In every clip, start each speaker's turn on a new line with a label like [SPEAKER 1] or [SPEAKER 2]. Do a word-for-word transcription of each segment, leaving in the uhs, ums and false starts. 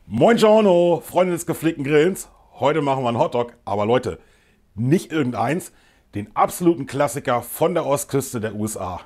[SPEAKER 1] Moin Giorno, Freunde des gepflegten Grillens. Heute machen wir einen Hotdog, aber Leute, nicht irgendeins, den absoluten Klassiker von der Ostküste der U S A.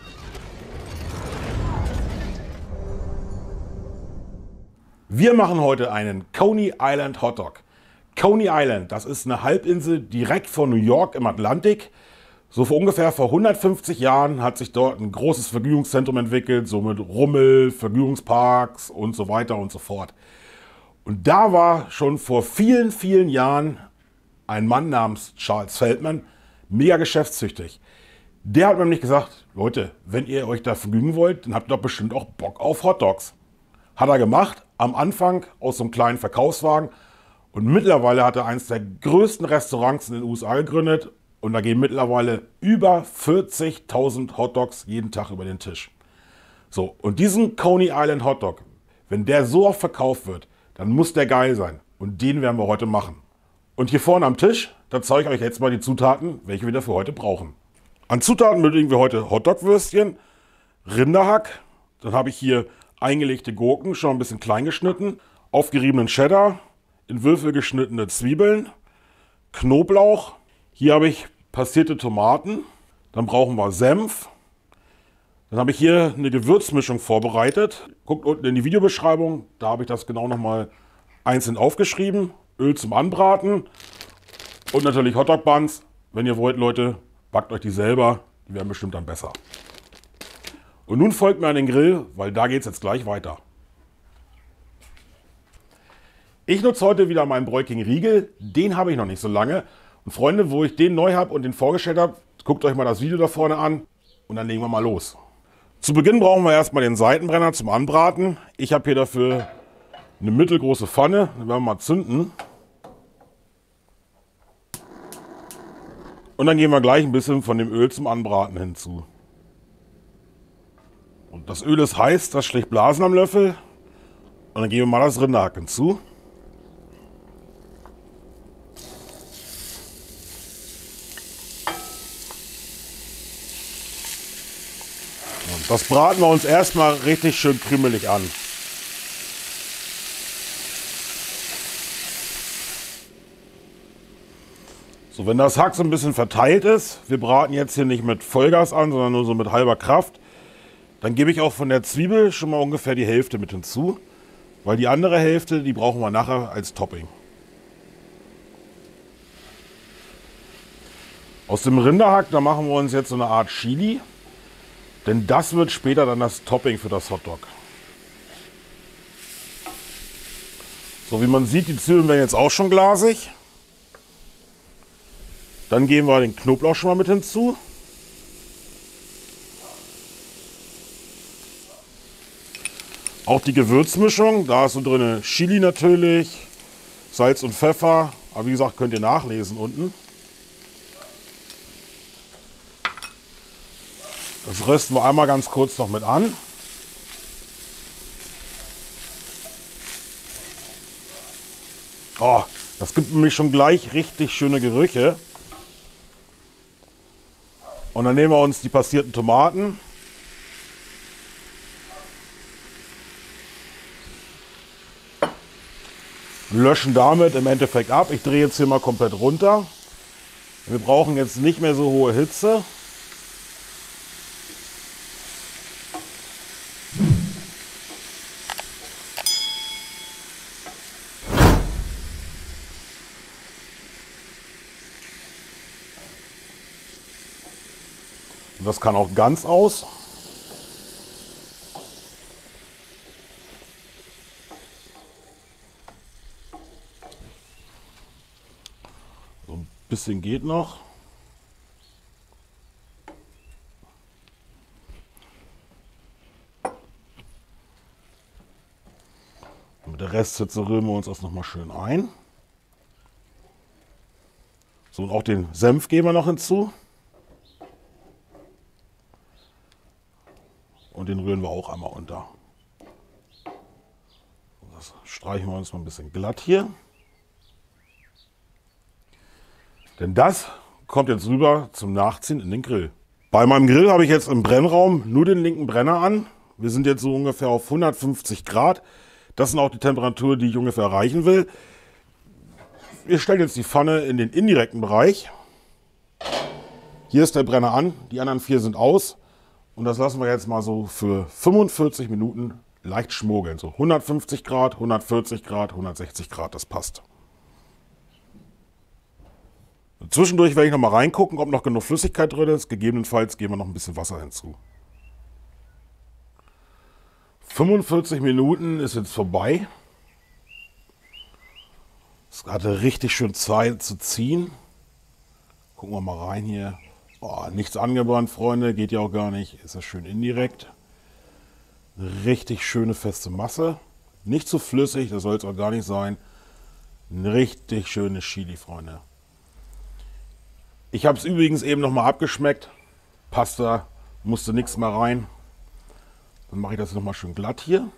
[SPEAKER 1] Wir machen heute einen Coney Island Hotdog. Coney Island, das ist eine Halbinsel direkt vor New York im Atlantik. So vor ungefähr vor hundertfünfzig Jahren hat sich dort ein großes Vergnügungszentrum entwickelt, so mit Rummel, Vergnügungsparks und so weiter und so fort. Und da war schon vor vielen, vielen Jahren ein Mann namens Charles Feldman, mega geschäftstüchtig. Der hat mir nämlich gesagt, Leute, wenn ihr euch da vergnügen wollt, dann habt ihr doch bestimmt auch Bock auf Hotdogs. Hat er gemacht, am Anfang aus so einem kleinen Verkaufswagen. Und mittlerweile hat er eines der größten Restaurants in den U S A gegründet. Und da gehen mittlerweile über vierzigtausend Hotdogs jeden Tag über den Tisch. So, und diesen Coney Island Hotdog, wenn der so oft verkauft wird, dann muss der geil sein. Und den werden wir heute machen. Und hier vorne am Tisch, da zeige ich euch jetzt mal die Zutaten, welche wir dafür heute brauchen. An Zutaten benötigen wir heute Hotdog-Würstchen, Rinderhack, dann habe ich hier eingelegte Gurken, schon ein bisschen klein geschnitten, aufgeriebenen Cheddar, in Würfel geschnittene Zwiebeln, Knoblauch, hier habe ich passierte Tomaten, dann brauchen wir Senf, dann habe ich hier eine Gewürzmischung vorbereitet. Guckt unten in die Videobeschreibung, da habe ich das genau nochmal einzeln aufgeschrieben. Öl zum Anbraten und natürlich Hotdog Buns. Wenn ihr wollt, Leute, backt euch die selber, die werden bestimmt dann besser. Und nun folgt mir an den Grill, weil da geht es jetzt gleich weiter. Ich nutze heute wieder meinen Bräuking Riegel, den habe ich noch nicht so lange. Und Freunde, wo ich den neu habe und den vorgestellt habe, guckt euch mal das Video da vorne an und dann legen wir mal los. Zu Beginn brauchen wir erstmal den Seitenbrenner zum Anbraten. Ich habe hier dafür eine mittelgroße Pfanne, die werden wir mal zünden. Und dann geben wir gleich ein bisschen von dem Öl zum Anbraten hinzu. Und das Öl ist heiß, das schlägt Blasen am Löffel. Und dann geben wir mal das Rinderhack hinzu. Und das braten wir uns erstmal richtig schön krümelig an. So, wenn das Hack so ein bisschen verteilt ist, wir braten jetzt hier nicht mit Vollgas an, sondern nur so mit halber Kraft, dann gebe ich auch von der Zwiebel schon mal ungefähr die Hälfte mit hinzu, weil die andere Hälfte, die brauchen wir nachher als Topping. Aus dem Rinderhack, da machen wir uns jetzt so eine Art Chili, denn das wird später dann das Topping für das Hotdog. So, wie man sieht, die Zwiebeln werden jetzt auch schon glasig. Dann geben wir den Knoblauch schon mal mit hinzu. Auch die Gewürzmischung, da ist so drin Chili natürlich, Salz und Pfeffer, aber wie gesagt, könnt ihr nachlesen unten. Das rösten wir einmal ganz kurz noch mit an. Oh, das gibt nämlich schon gleich richtig schöne Gerüche. Und dann nehmen wir uns die passierten Tomaten. Löschen damit im Endeffekt ab. Ich drehe jetzt hier mal komplett runter. Wir brauchen jetzt nicht mehr so hohe Hitze. Das kann auch ganz aus. So ein bisschen geht noch. Und mit der Resthitze rühren wir uns das noch mal schön ein. So, und auch den Senf geben wir noch hinzu. Und den rühren wir auch einmal unter. Das streichen wir uns mal ein bisschen glatt hier. Denn das kommt jetzt rüber zum Nachziehen in den Grill. Bei meinem Grill habe ich jetzt im Brennraum nur den linken Brenner an. Wir sind jetzt so ungefähr auf hundertfünfzig Grad. Das sind auch die Temperaturen, die ich ungefähr erreichen will. Wir stellen jetzt die Pfanne in den indirekten Bereich. Hier ist der Brenner an, die anderen vier sind aus. Und das lassen wir jetzt mal so für fünfundvierzig Minuten leicht schmorgeln. So hundertfünfzig Grad, hundertvierzig Grad, hundertsechzig Grad, das passt. Zwischendurch werde ich noch mal reingucken, ob noch genug Flüssigkeit drin ist. Gegebenenfalls geben wir noch ein bisschen Wasser hinzu. fünfundvierzig Minuten ist jetzt vorbei. Es hatte richtig schön Zeit zu ziehen. Gucken wir mal rein hier. Oh, nichts angebrannt, Freunde, geht ja auch gar nicht. Ist ja schön indirekt. Eine richtig schöne feste Masse. Nicht zu flüssig, das soll es auch gar nicht sein. Ein richtig schönes Chili, Freunde. Ich habe es übrigens eben noch mal abgeschmeckt. Pasta, musste nichts mehr rein. Dann mache ich das noch mal schön glatt hier.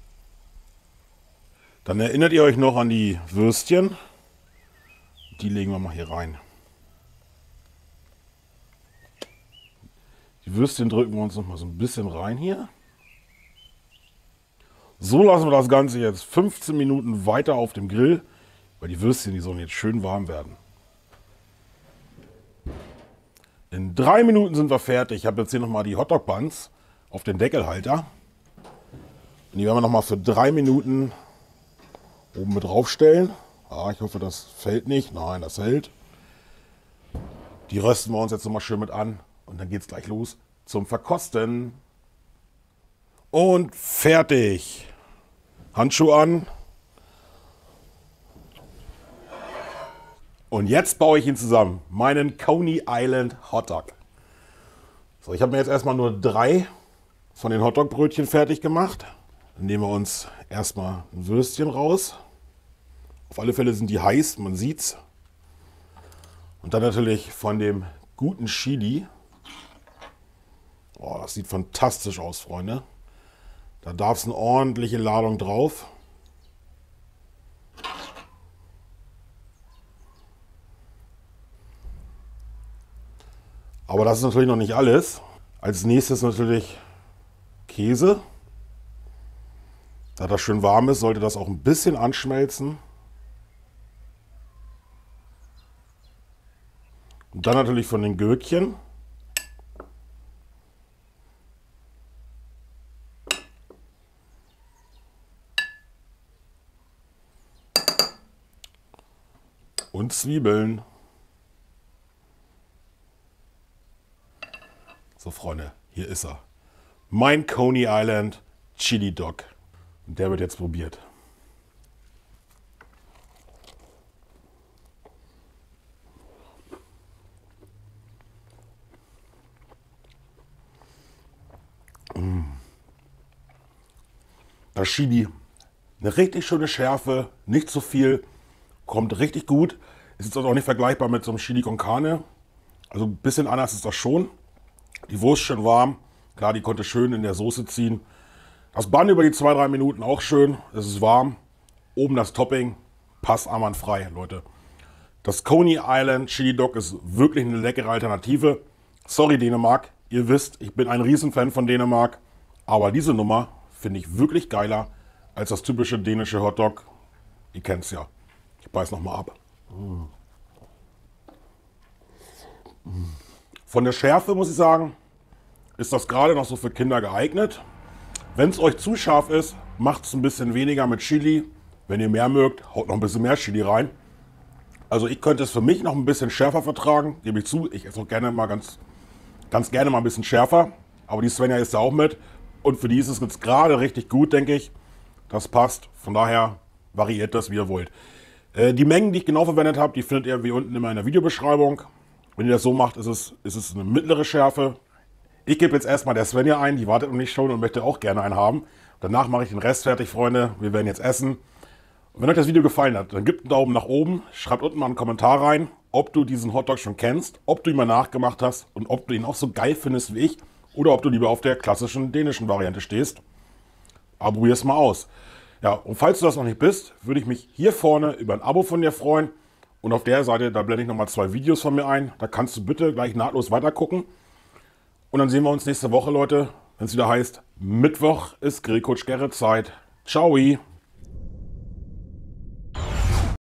[SPEAKER 1] Dann erinnert ihr euch noch an die Würstchen. Die legen wir mal hier rein. Die Würstchen drücken wir uns noch mal so ein bisschen rein hier. So lassen wir das Ganze jetzt fünfzehn Minuten weiter auf dem Grill, weil die Würstchen, die sollen jetzt schön warm werden. In drei Minuten sind wir fertig. Ich habe jetzt hier noch mal die Hotdog Buns auf den Deckelhalter. Und die werden wir noch mal für drei Minuten oben mit draufstellen. Ah, ich hoffe, das fällt nicht. Nein, das hält. Die rösten wir uns jetzt noch mal schön mit an. Und dann geht es gleich los zum Verkosten. Und fertig. Handschuh an. Und jetzt baue ich ihn zusammen. Meinen Coney Island Hotdog. So, ich habe mir jetzt erstmal nur drei von den Hotdog-Brötchen fertig gemacht. Dann nehmen wir uns erstmal ein Würstchen raus. Auf alle Fälle sind die heiß, man sieht's. Und dann natürlich von dem guten Chili. Oh, das sieht fantastisch aus, Freunde. Da darf es eine ordentliche Ladung drauf. Aber das ist natürlich noch nicht alles. Als nächstes natürlich Käse. Da das schön warm ist, sollte das auch ein bisschen anschmelzen. Und dann natürlich von den Gürkchen. Und Zwiebeln. So, Freunde, hier ist er. Mein Coney Island Chili Dog. Und der wird jetzt probiert. Mm. Das Chili, eine richtig schöne Schärfe, nicht zu viel, kommt richtig gut. Ist jetzt auch nicht vergleichbar mit so einem Chili con Carne. Also ein bisschen anders ist das schon. Die Wurst schön warm. Klar, die konnte schön in der Soße ziehen. Das Bun über die zwei, drei Minuten auch schön. Es ist warm. Oben das Topping. Passt einwandfrei, Leute. Das Coney Island Chili Dog ist wirklich eine leckere Alternative. Sorry Dänemark. Ihr wisst, ich bin ein Riesenfan von Dänemark. Aber diese Nummer finde ich wirklich geiler als das typische dänische Hotdog. Ihr kennt es ja. Ich beiß nochmal ab. Von der Schärfe muss ich sagen, ist das gerade noch so für Kinder geeignet. Wenn es euch zu scharf ist, macht es ein bisschen weniger mit Chili. Wenn ihr mehr mögt, haut noch ein bisschen mehr Chili rein. Also ich könnte es für mich noch ein bisschen schärfer vertragen, gebe ich zu. Ich esse auch gerne mal ganz, ganz gerne mal ein bisschen schärfer. Aber die Svenja isst ja auch mit. Und für die ist es jetzt gerade richtig gut, denke ich. Das passt. Von daher variiert das, wie ihr wollt. Äh, die Mengen, die ich genau verwendet habe, die findet ihr wie unten immer in der Videobeschreibung. Wenn ihr das so macht, ist es, ist es eine mittlere Schärfe. Ich gebe jetzt erstmal der Svenja ein, die wartet noch nicht schon und möchte auch gerne einen haben. Danach mache ich den Rest fertig, Freunde. Wir werden jetzt essen. Und wenn euch das Video gefallen hat, dann gebt einen Daumen nach oben. Schreibt unten mal einen Kommentar rein, ob du diesen Hotdog schon kennst, ob du ihn mal nachgemacht hast und ob du ihn auch so geil findest wie ich. Oder ob du lieber auf der klassischen dänischen Variante stehst. Aber probier es mal aus. Ja, und falls du das noch nicht bist, würde ich mich hier vorne über ein Abo von dir freuen. Und auf der Seite, da blende ich nochmal zwei Videos von mir ein. Da kannst du bitte gleich nahtlos weitergucken. Und dann sehen wir uns nächste Woche, Leute, wenn es wieder heißt, Mittwoch ist Grillcoach Gerrit Zeit. Ciao!